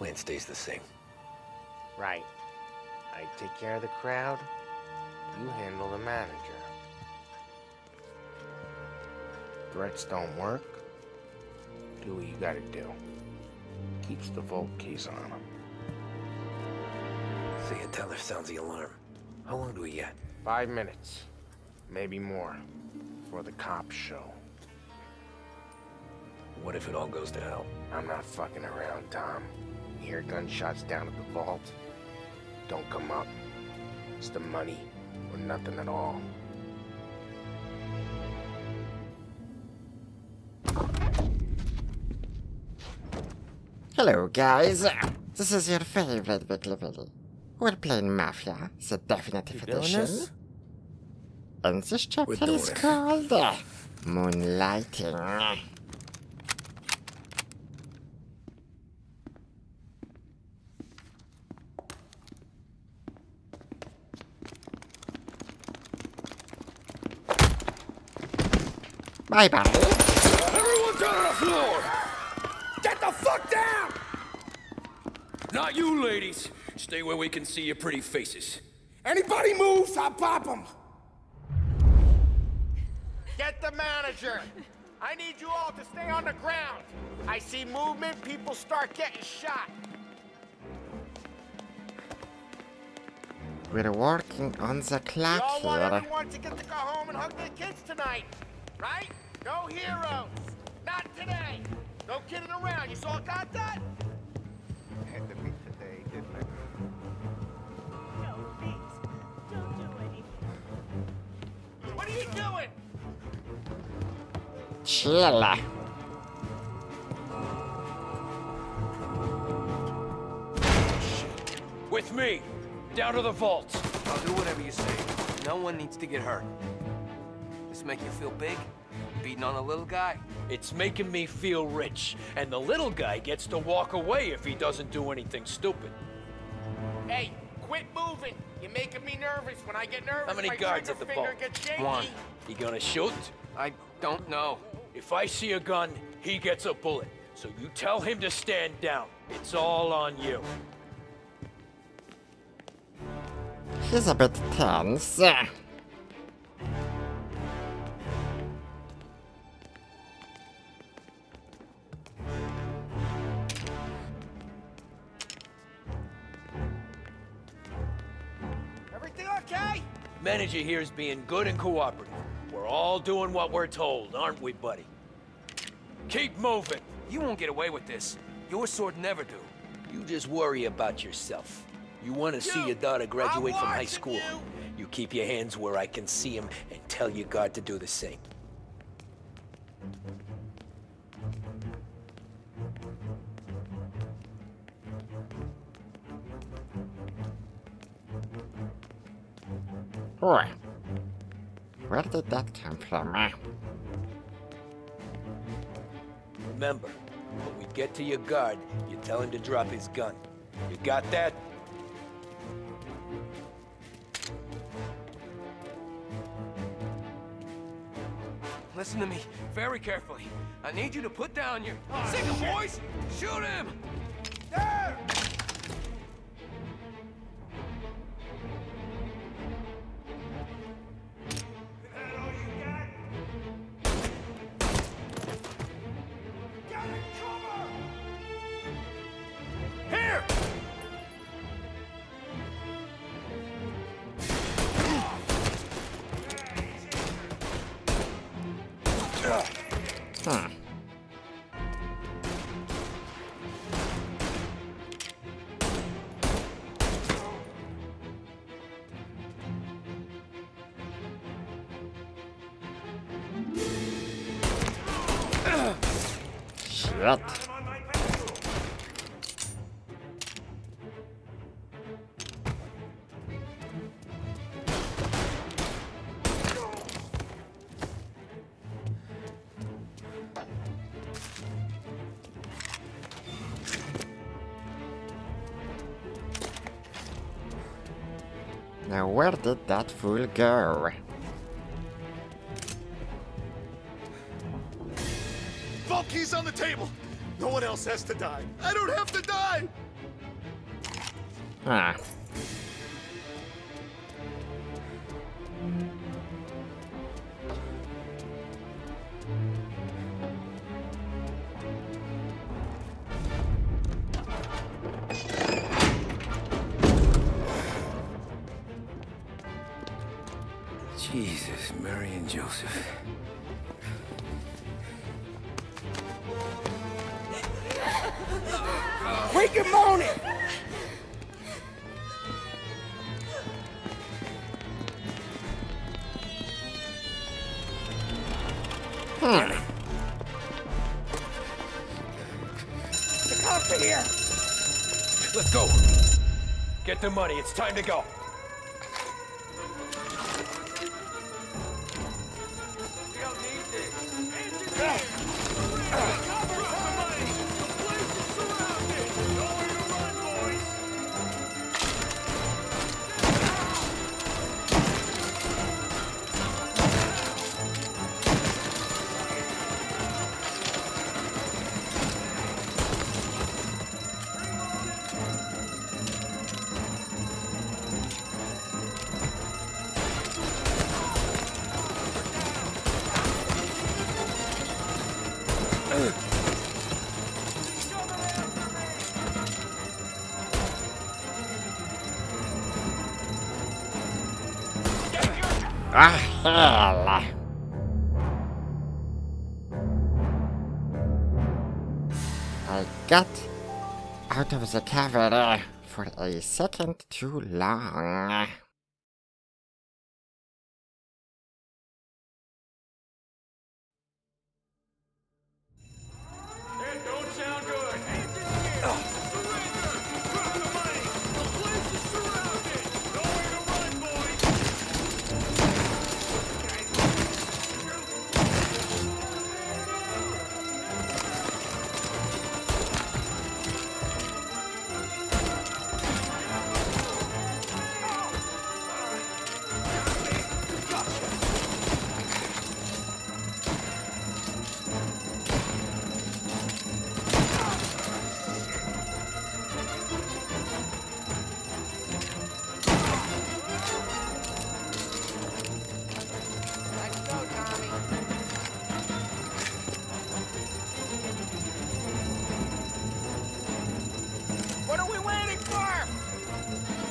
plan stays the same. Right. I take care of the crowd, you handle the manager. Threats don't work, do what you gotta do. Keeps the vault keys on him. See a teller sounds the alarm. How long do we get? 5 minutes, maybe more, before the cops show. What if it all goes to hell? I'm not fucking around, Tom. You hear gunshots down at the vault? Don't come up. It's the money, or nothing at all. Hello guys, this is your favorite Wiggly Willy. We're playing Mafia, the definitive edition. And this chapter is called Moonlighting. Bye-bye. Everyone down on the floor! Get the fuck down! Not you, ladies. Stay where we can see your pretty faces. Anybody moves, I'll pop them! Get the manager! I need you all to stay on the ground. I see movement, people start getting shot. We're working on the clock You all want here. everyone to get to go home and hug their kids tonight, right? No heroes. Not today. No kidding around. You all got that? Had to be today, didn't it? No, please. Don't do anything. What are you doing? Chill. With me! Down to the vault! I'll do whatever you say. No one needs to get hurt. This make you feel big? Beating on a little guy? It's making me feel rich, and the little guy gets to walk away if he doesn't do anything stupid. Hey, quit moving. You're making me nervous. When I get nervous, How many my guards trigger at the finger vault? gets shaky. One. You gonna shoot? I don't know. If I see a gun, he gets a bullet. So you tell him to stand down. It's all on you. He's a bit tense. Everything okay? Manager here's being good and cooperative. We're all doing what we're told, aren't we, buddy? Keep moving. You won't get away with this. Your sword never do. You just worry about yourself. You want to see your daughter graduate I'm from high watching school. you. You keep your hands where I can see them and tell your guard to do the same. Oh. Where did that come from? Remember, when we get to your guard, you tell him to drop his gun. You got that? Listen to me very carefully. I need you to put down your... Sick of boys! Shoot him! There! Here! Hmm. Shit. Now where did that fool go? Vault keys on the table! No one else has to die. I don't have to die! Huh. Jesus, Mary and Joseph. Wake him on it! The cops are here! Let's go. Get the money. It's time to go. We don't need this. Ah, hell. I got out of the cover for a second too long. That don't sound good. Let's go, Tommy. What are we waiting for?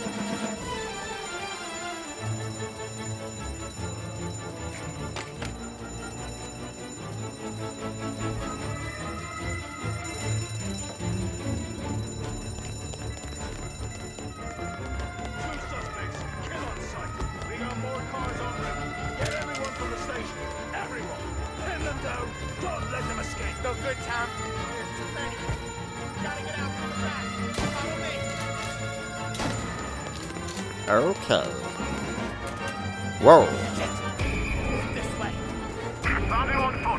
Two suspects, kill on sight. We got more cars on route. Get everyone from the station. Everyone. Pin them down. Don't let them escape. No good, Tom. There's too many. Gotta get out through the back. Follow me. Okay. Whoa. This way. Bounty on foot.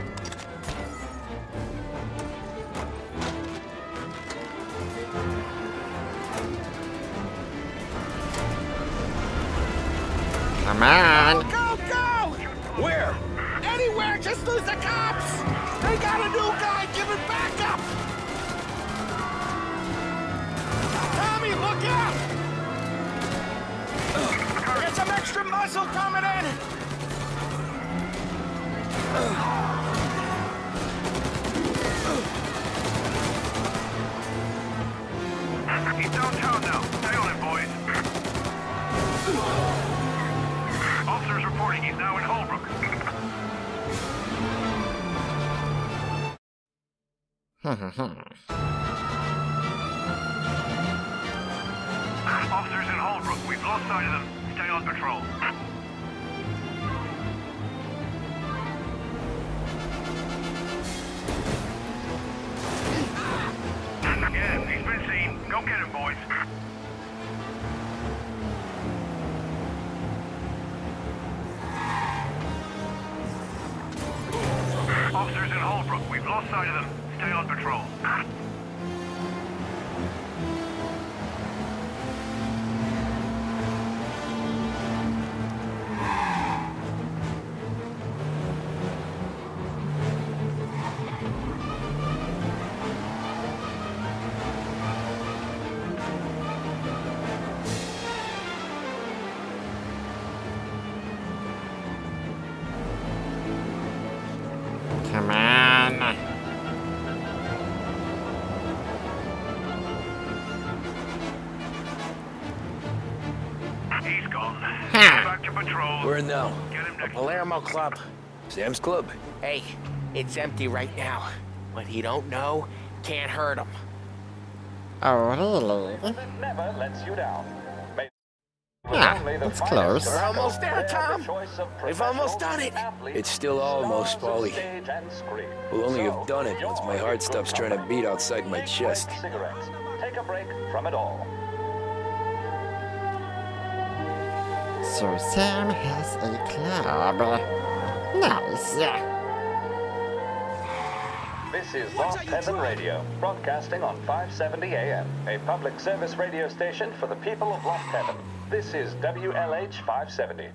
Come on. Go, go! Where? Anywhere, just lose the cops! They got a new guy giving backup! Tommy, look out! Get some extra muscle coming in! He's downtown now. Stay on it, boys. Officers reporting he's now in Holbrook. Officers in Holbrook. We've lost sight of them. Stay on patrol. Yeah, he's been seen. Go get him, boys. Officers in Holbrook. We've lost sight of them. Stay on patrol. your patrol. Where now? Get him next. Palermo Club. Sam's Club. Hey, it's empty right now. What he don't know can't hurt him. Oh, really? Never lets you down. Yeah, it's close. We're almost there, Tom. We've almost done it. It's still almost, Paulie. We'll only have done it once my heart stops trying to beat outside my chest. Take a break from it all. So Sam has a club. Nice. This is Lost Heaven Radio, broadcasting on 570 AM, a public service radio station for the people of Lost Heaven. This is WLH 570.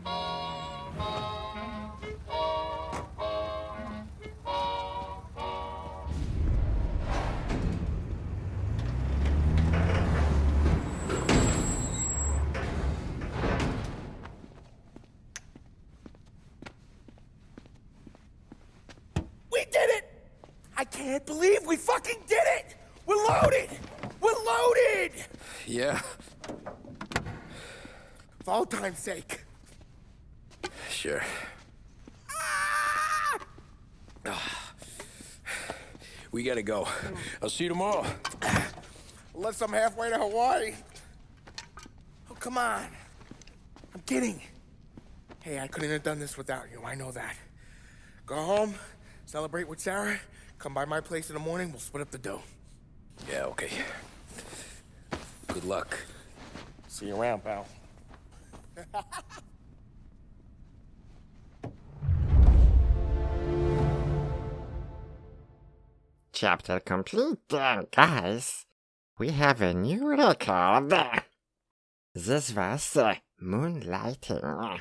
We did it! I can't believe we fucking did it! We're loaded! We're loaded! Yeah, For all time's sake. sure. We gotta go. I'll see you tomorrow. Unless I'm halfway to Hawaii. Oh, come on. I'm kidding. Hey, I couldn't have done this without you. I know that. Go home, celebrate with Sarah, come by my place in the morning, we'll split up the dough. Yeah, okay. Good luck. See you around, pal. Chapter complete, guys. We have a new record. This was Moonlighting.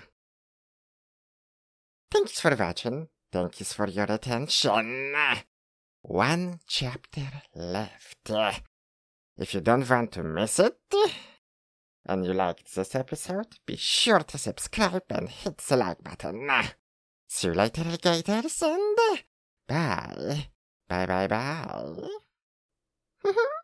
Thanks for watching. Thanks for your attention. One chapter left. If you don't want to miss it, and you liked this episode, be sure to subscribe and hit the like button. See you later, alligators, and bye. Bye.